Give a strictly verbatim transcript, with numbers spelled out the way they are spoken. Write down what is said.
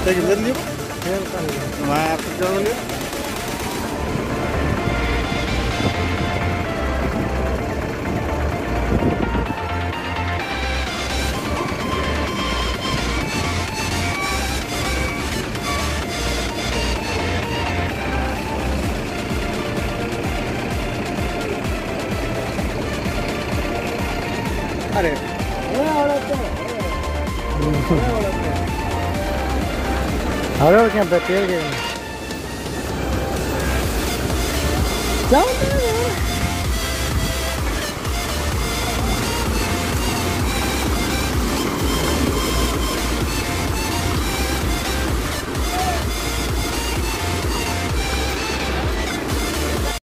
Take a little bit. मैं आपको क्या बोलिए? अरे ahora lo que me perdí,